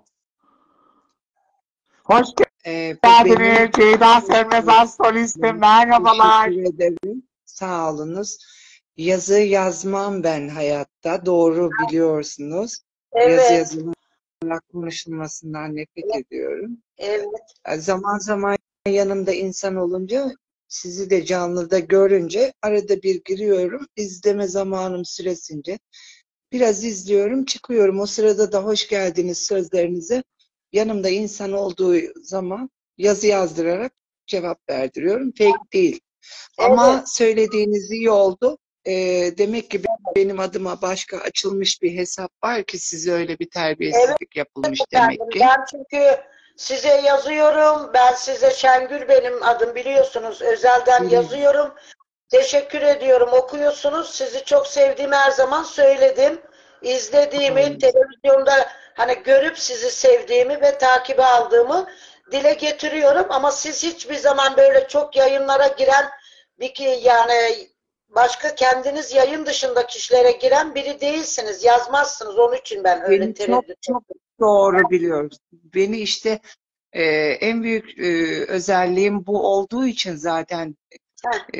Hoş Ee, bu benim. geldiniz Ceyda Sönmez astrolistim. Merhabalar. Teşekkür ederim. Sağ olunuz. Yazı yazmam ben hayatta. Doğru biliyorsunuz. Yazı Evet. yazılarak konuşulmasından nefret ediyorum. Evet. Zaman zaman yanımda insan olunca, sizi de canlıda görünce arada bir giriyorum. İzleme zamanım süresince biraz izliyorum, çıkıyorum. O sırada da hoş geldiniz sözlerinize yanımda insan olduğu zaman yazı yazdırarak cevap verdiriyorum. Fake değil. Ama Evet. söylediğiniz iyi oldu. e, demek ki benim adıma başka açılmış bir hesap var ki size öyle bir Evet terbiyesizlik yapılmış demek efendim. ki. Ben çünkü size yazıyorum. Ben size Şengül benim adım biliyorsunuz. Özelden Biliyorum. yazıyorum. Teşekkür ediyorum. Okuyorsunuz. Sizi çok sevdiğimi her zaman söyledim. İzlediğimi, Aynen. televizyonda hani görüp sizi sevdiğimi ve takibe aldığımı dile getiriyorum. Ama siz hiçbir zaman böyle çok yayınlara giren bir ki yani başka kendiniz yayın dışında kişilere giren biri değilsiniz. Yazmazsınız. Onun için ben öyle Beni çok tereddüt çok ettim. doğru biliyoruz. Beni işte e, en büyük e, özelliğim bu olduğu için zaten Heh, e,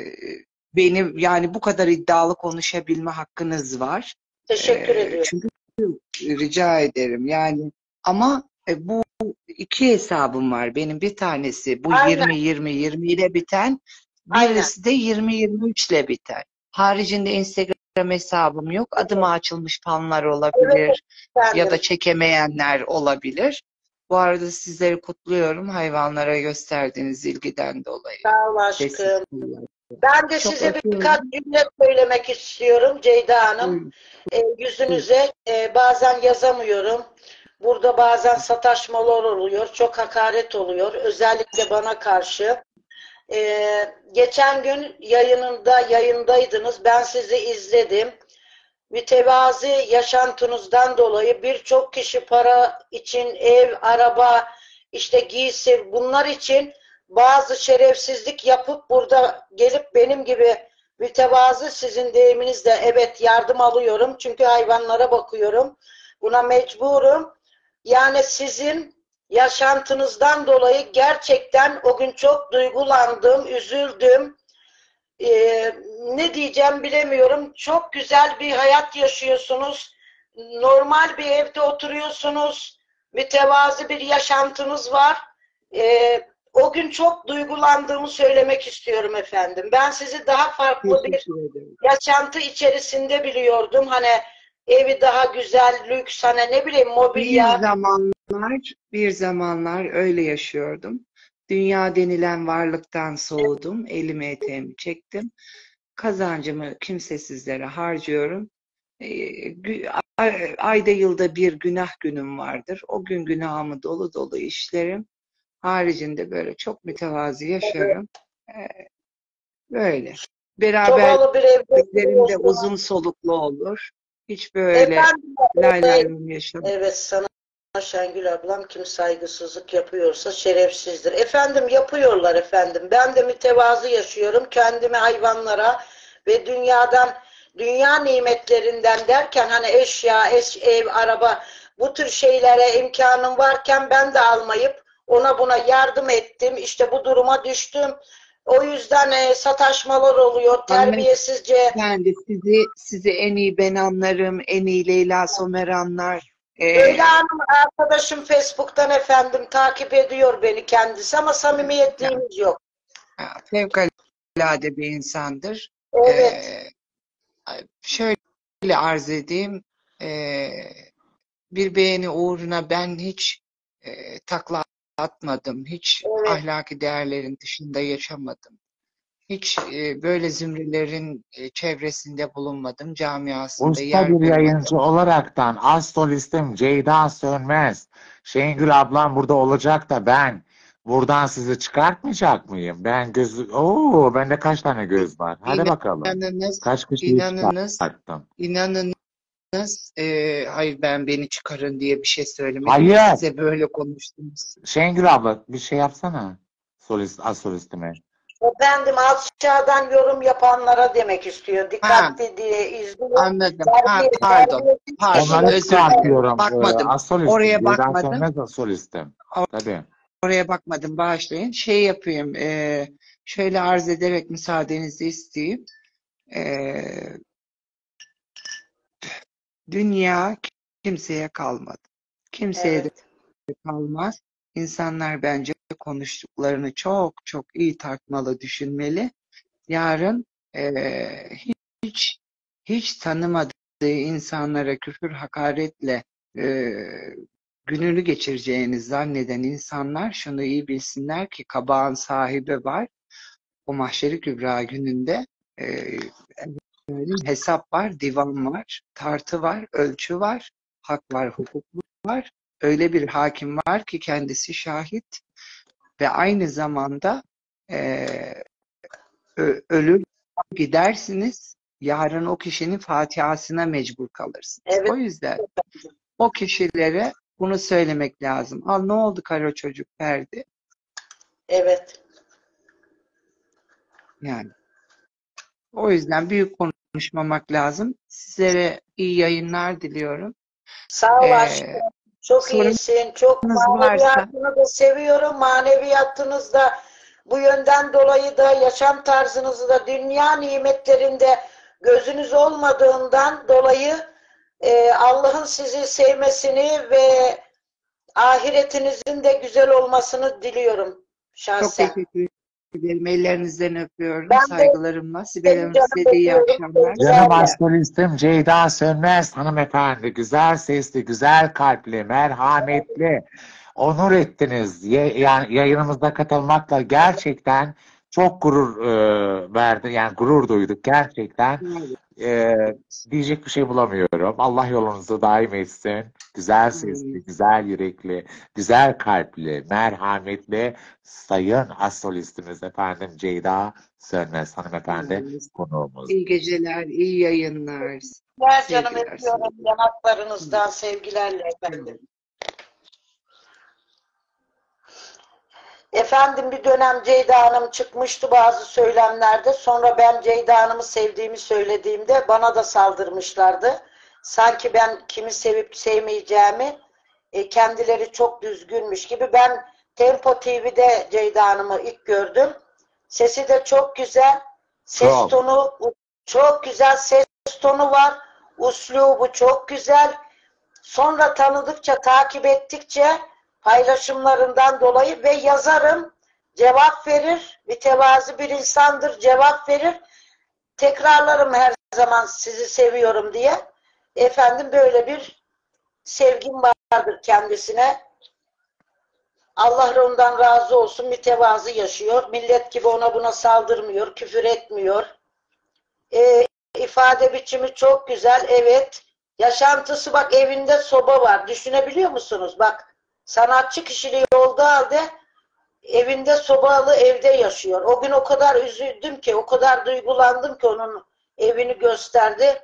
benim yani bu kadar iddialı konuşabilme hakkınız var. teşekkür E, ediyorum. çünkü rica ederim yani ama e, bu iki hesabım var. Benim bir tanesi bu Aynen, yirmi yirmi yirmi ile biten, aynen. birisi de yirmi yirmi üç ile biten. Haricinde Instagram hesabım yok. Adıma açılmış fanlar Evet olabilir ya da efendim. çekemeyenler olabilir. Bu arada sizleri kutluyorum hayvanlara gösterdiğiniz ilgiden dolayı. Sağ ol Destek aşkım. oluyorum. Ben de Çok size birkaç öpüyorum. cümle söylemek istiyorum Ceyda Hanım. Buyurun. E, Buyurun. yüzünüze e, bazen yazamıyorum. Burada bazen sataşmalar oluyor. Çok hakaret oluyor. Özellikle bana karşı. E, geçen gün yayınında yayındaydınız. Ben sizi izledim. Mütevazi yaşantınızdan dolayı birçok kişi para için ev, araba, işte giysi bunlar için bazı şerefsizlik yapıp burada gelip benim gibi mütevazı sizin deyiminizle evet yardım alıyorum. Çünkü hayvanlara bakıyorum. Buna mecburum. Yani sizin yaşantınızdan dolayı gerçekten o gün çok duygulandım, üzüldüm. Ee, ne diyeceğim bilemiyorum. Çok güzel bir hayat yaşıyorsunuz. Normal bir evde oturuyorsunuz. Mütevazi bir yaşantınız var. Ee, o gün çok duygulandığımı söylemek istiyorum efendim. Ben sizi daha farklı bir Teşekkür ederim. yaşantı içerisinde biliyordum. Hani evi daha güzel, lüks, hani ne bileyim Bir mobilya. zamanlar, bir zamanlar öyle yaşıyordum. Dünya denilen varlıktan soğudum. Elimi eteğimi çektim. Kazancımı kimsesizlere harcıyorum. Ee, gü- ay- ayda yılda bir günah günüm vardır. O gün günahımı dolu dolu işlerim. Haricinde böyle çok mütevazi yaşarım. Ee, böyle. Sobalı bir evde Beraberliklerim de oturuyorsunuz. uzun soluklu olur. Hiç böyle Efendim, lay e, lay lom yaşamam. evet sana Şengül ablam kim saygısızlık yapıyorsa şerefsizdir. Efendim yapıyorlar efendim. Ben de mütevazı yaşıyorum. Kendimi hayvanlara ve dünyadan dünya nimetlerinden derken hani eşya, eş, ev, araba bu tür şeylere imkanım varken ben de almayıp ona buna yardım ettim. İşte bu duruma düştüm. O yüzden e, sataşmalar oluyor. Terbiyesizce. Hanımefendi sizi sizi en iyi ben anlarım, en iyi Leyla Somer anlar. Ee, Leyla Hanım arkadaşım Facebook'tan efendim takip ediyor beni kendisi ama yani, samimiyetliğimiz yok. fevkalade bir insandır. Evet, Ee, şöyle arz edeyim. Ee, bir beğeni uğruna ben hiç e, takla atmadım. Hiç evet. ahlaki değerlerin dışında yaşamadım. Hiç e, böyle zümrelerin e, çevresinde bulunmadım, camiasında Usta bir yer yayıncı bulmadım. olaraktan az solistim Ceyda Sönmez. Şengül ablam burada olacak da ben buradan sizi çıkartmayacak mıyım? Ben göz... Oo, bende kaç tane göz var? Hadi bakalım. İnanınız, Kaç kişiyi inanınız, çıkarttım? inanınız, e, hayır ben beni çıkarın diye bir şey söylemedim ki Hayır. size böyle konuştunuz. Şengül abla bir şey yapsana. Solist, az solistime. Efendim aşağıdan yorum yapanlara demek istiyor. Ha, Dikkatli diye izliyor. anladım. Ha, Terbiye, pardon, terbiyesiz pardon, kişiler. Onları özür dilerim. çıkartıyorum. Ee, Bakmadım. az solistim. Oraya Ceyda bakmadım. Sönmez az solistim. Tabii. Oraya bakmadım. Bağışlayın. Şey yapayım. E, şöyle arz ederek müsaadenizi isteyeyim. E, dünya kimseye kalmadı. Kimseye de Evet. kalmaz. İnsanlar bence konuştuklarını çok çok iyi tartmalı, düşünmeli. Yarın eee, hiç hiç tanımadığı insanlara küfür hakaretle eee, gününü geçireceğini zanneden insanlar şunu iyi bilsinler ki kabağın sahibi var. O mahşeri kübra gününde eee, söyleyeyim. Hesap var, divan var, tartı var, ölçü var, hak var, hukuk var. Öyle bir hakim var ki kendisi şahit ve aynı zamanda e, ö- ölür gidersiniz, yarın o kişinin fatihasına mecbur kalırsınız. Evet. O yüzden o kişilere bunu söylemek lazım. Al ne oldu kara çocuk Ferdi? Evet. Yani o yüzden büyük konuşmamak lazım. Sizlere iyi yayınlar diliyorum. Sağ ol Ee, aşkım. Çok sorunuz iyisin. Çok varsa maneviyatını da seviyorum. Maneviyatınız da bu yönden dolayı da yaşam tarzınızı da dünya nimetlerinde gözünüz olmadığından dolayı e, Allah'ın sizi sevmesini ve ahiretinizin de güzel olmasını diliyorum çok şahsen. teşekkür ederim. Ellerinizden öpüyorum. Ben de Saygılarımla. Sibel senin Hanım canım size de iyi öpüyorum. akşamlar. Canım Sevgilerle. astrolistim Ceyda Sönmez hanımefendi. Güzel sesli, güzel kalpli, merhametli. Onur ettiniz. Ye- yani yayınımıza katılmakla gerçekten çok gurur e, verdi. Yani gurur duyduk gerçekten. E, diyecek bir şey bulamıyorum. Allah yolunuzu daim etsin. Güzel sesli, güzel yürekli, güzel kalpli, merhametli sayın astrolistimiz efendim Ceyda Sönmez hanımefendi konuğumuz. İyi geceler, iyi yayınlar. Ben canım Sevgiler öpüyorum sunuyorum. yanaklarınızdan sevgilerle efendim. Efendim bir dönem Ceyda Hanım çıkmıştı bazı söylemlerde. Sonra ben Ceyda Hanım'ı sevdiğimi söylediğimde bana da saldırmışlardı. Sanki ben kimi sevip sevmeyeceğimi e, kendileri çok düzgünmüş gibi. Ben Tempo T V'de Ceyda Hanım'ı ilk gördüm. Sesi de çok güzel. Ses Çok. tonu çok güzel. Ses tonu var. Uslubu çok güzel. Sonra tanıdıkça, takip ettikçe paylaşımlarından dolayı ve yazarım, cevap verir, mütevazı bir insandır, cevap verir. Tekrarlarım her zaman sizi seviyorum diye. Efendim böyle bir sevgim vardır kendisine. Allah ondan razı olsun, mütevazı yaşıyor. Millet gibi ona buna saldırmıyor, küfür etmiyor. Ee, ifade biçimi çok güzel, evet. Yaşantısı bak evinde soba var. Düşünebiliyor musunuz? Bak sanatçı kişiliği olduğu halde evinde sobalı evde yaşıyor. O gün o kadar üzüldüm ki, o kadar duygulandım ki onun evini gösterdi.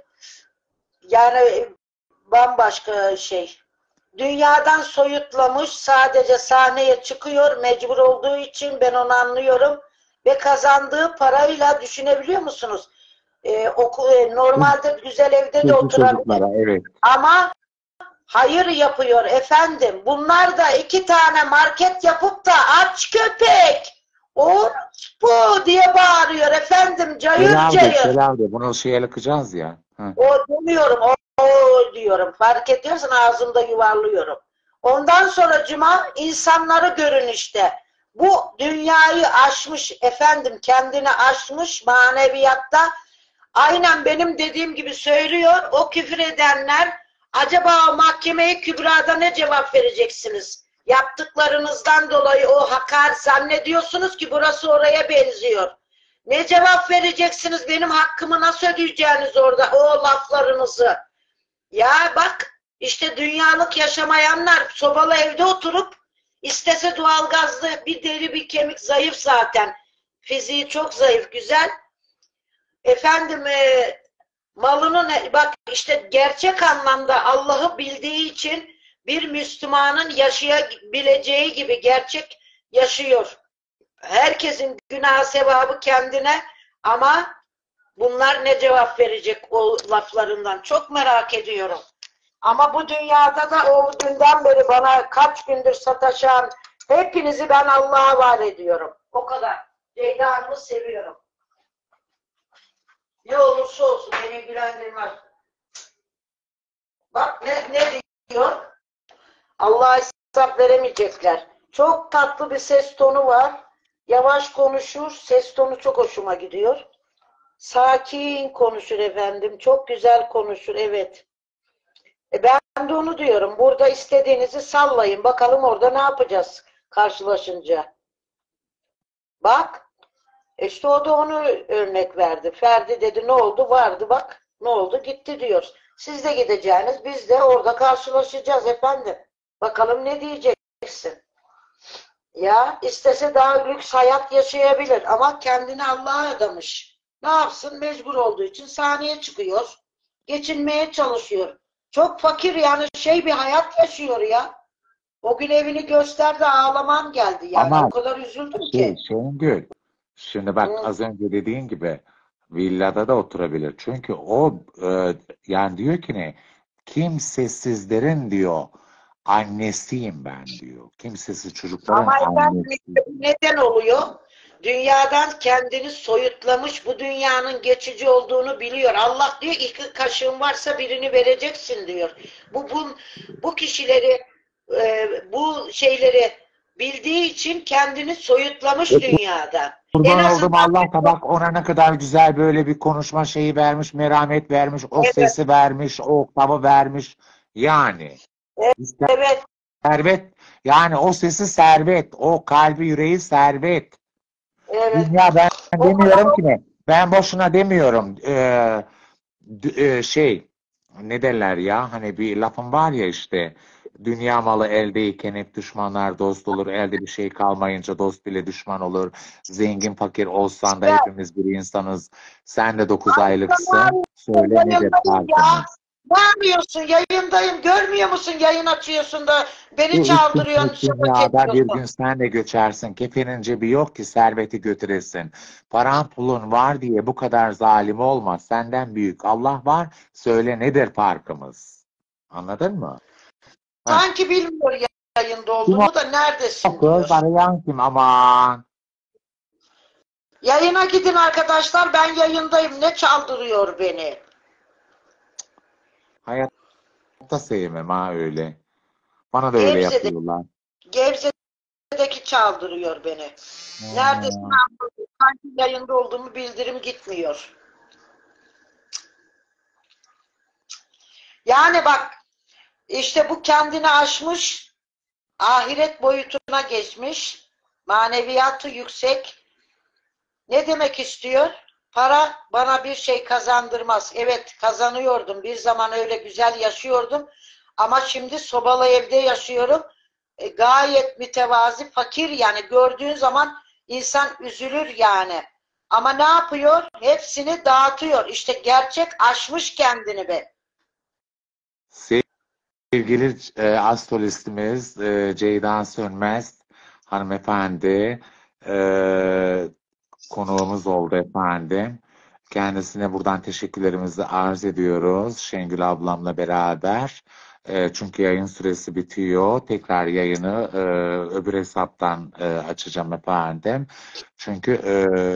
Yani bambaşka şey. Dünyadan soyutlamış, sadece sahneye çıkıyor mecbur olduğu için, ben onu anlıyorum. Ve kazandığı parayla düşünebiliyor musunuz? Ee, oku, e, normalde güzel evde de oturabilir. Evet. Ama hayır yapıyor efendim. Bunlar da iki tane market yapıp da aç köpek, orospu diye bağırıyor efendim, cayır Selam de, cayır. selam de. Bunu şeye yakacağız ya. Hı. O demiyorum, o, o diyorum. Fark ediyorsun ağzımda yuvarlıyorum. Ondan sonra cuma insanları görün işte. Bu dünyayı aşmış efendim, kendini aşmış maneviyatta. Aynen benim dediğim gibi söylüyor. O küfür edenler, acaba o mahkemeye kübrada ne cevap vereceksiniz? Yaptıklarınızdan dolayı o hakaret, zannediyorsunuz ki burası oraya benziyor. Ne cevap vereceksiniz? Benim hakkımı nasıl ödeyeceğiniz orada o laflarınızı? Ya bak işte dünyalık yaşamayanlar sobalı evde oturup istese doğalgazlı, bir deri bir kemik, zayıf zaten. Fiziği çok zayıf, güzel. Efendim e, malının, bak işte gerçek anlamda Allah'ı bildiği için bir Müslümanın yaşayabileceği gibi gerçek yaşıyor. Herkesin günah sevabı kendine, ama bunlar ne cevap verecek o laflarından? Çok merak ediyorum. Ama bu dünyada da o günden beri bana kaç gündür sataşan hepinizi ben Allah'a havale ediyorum. O kadar. Ceyda Hanım'ı seviyorum. Ne olursa olsun beni ilgilendirmez. Bak ne, ne diyor? Allah'a hesap veremeyecekler. Çok tatlı bir ses tonu var. Yavaş konuşur. Ses tonu çok hoşuma gidiyor. Sakin konuşur efendim. Çok güzel konuşur. Evet. E ben de onu diyorum. Burada istediğinizi sallayın. Bakalım orada ne yapacağız karşılaşınca. Bak. İşte o da onu örnek verdi. Ferdi dedi ne oldu? Vardı bak. Ne oldu? Gitti diyoruz. Siz de gideceğiniz, biz de orada karşılaşacağız efendim. Bakalım ne diyeceksin? Ya istese daha lüks hayat yaşayabilir ama kendini Allah'a adamış. Ne yapsın? Mecbur olduğu için sahneye çıkıyor. Geçinmeye çalışıyor. Çok fakir yani şey bir hayat yaşıyor ya. O gün evini gösterdi ağlamam geldi yani. O Ama kadar üzüldüm şey, ki. Şengül, şimdi bak Hı. az önce dediğin gibi villada da oturabilir. Çünkü o e, yani diyor ki ne? Kimsesizlerin diyor annesiyim ben diyor. Kimsesiz çocukların Ama efendim annesi. işte bu neden oluyor? Dünyadan kendini soyutlamış, bu dünyanın geçici olduğunu biliyor. Allah diyor ki iki kaşığın varsa birini vereceksin diyor. Bu bu, bu kişileri e, bu şeyleri bildiği için kendini soyutlamış dünyadan. En Kurban oldum azından Allah da bak ona ne kadar güzel böyle bir konuşma şeyi vermiş, merhamet vermiş, o evet, sesi vermiş, o oktavı vermiş. Yani işte evet, servet, yani o sesi servet, o kalbi yüreği servet. evet. Dünya ben O kadar demiyorum ki ne? Ben boşuna demiyorum. Ee, d- e, şey ne derler ya hani bir lafım var ya işte dünya malı eldeyken hep düşmanlar dost olur. Elde bir şey kalmayınca dost bile düşman olur. Zengin fakir olsan da güzel. hepimiz bir insanız. Sen de dokuz Ay, aylıksın. tamam, Söyle nedir yayındayım ya. farkımız? Ne yapıyorsun? Yayındayım. Görmüyor musun? Yayın açıyorsun da beni Bu üç çaldırıyorsun, günlük şaka dünyada bir gün çekiyorsun. sen de göçersin. Kefenin cebi yok ki serveti götüresin. Paran pulun var diye bu kadar zalim olma. Senden büyük Allah var. Söyle nedir farkımız? Anladın mı? Heh. Sanki bilmiyor yayında Kim olduğumu da o neredesin kız? diyor. Arayan kim? Aman. Yayına gidin arkadaşlar, ben yayındayım. Ne çaldırıyor beni? Hayatta sevmem ha öyle. Bana da öyle Gebze'de, yapıyorlar. Gebze'deki çaldırıyor beni. Neredesin Hmm. anladım. Sanki yayında olduğumu bildirim gitmiyor. Yani bak işte bu kendini aşmış, ahiret boyutuna geçmiş, maneviyatı yüksek. Ne demek istiyor? Para bana bir şey kazandırmaz. Evet kazanıyordum. Bir zaman öyle güzel yaşıyordum. Ama şimdi sobalı evde yaşıyorum. E, gayet mütevazi, fakir yani gördüğün zaman insan üzülür yani. Ama ne yapıyor? Hepsini dağıtıyor. İşte gerçek aşmış kendini be. Sevgili e, astrolistimiz e, Ceyda Sönmez hanımefendi e, konuğumuz oldu efendim. Kendisine buradan teşekkürlerimizi arz ediyoruz Şengül ablamla beraber. E, çünkü yayın süresi bitiyor. Tekrar yayını e, öbür hesaptan e, açacağım efendim. Çünkü e,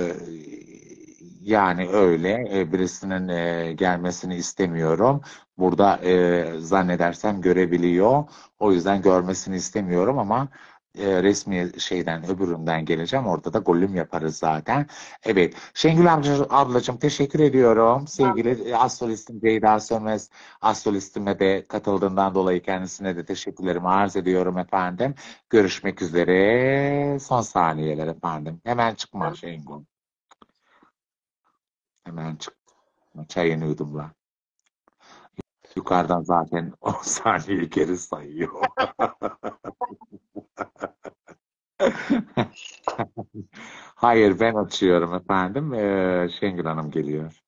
yani öyle e, birisinin e, gelmesini istemiyorum. Burada e, zannedersem görebiliyor. O yüzden görmesini istemiyorum ama e, resmi şeyden öbüründen geleceğim. Orada da golüm yaparız zaten. Evet. Şengül amca, ablacığım teşekkür ediyorum. Sevgili e, astrolistim Ceyda Sönmez astrolistime de katıldığından dolayı kendisine de teşekkürlerimi arz ediyorum efendim. Görüşmek üzere. Son saniyeler efendim. Hemen çıkma Şengül. Hemen çık. Çayını yudumla. Yukarıdan zaten on saniye geri sayıyor. Hayır ben açıyorum efendim. Ee, Şengül Hanım geliyor.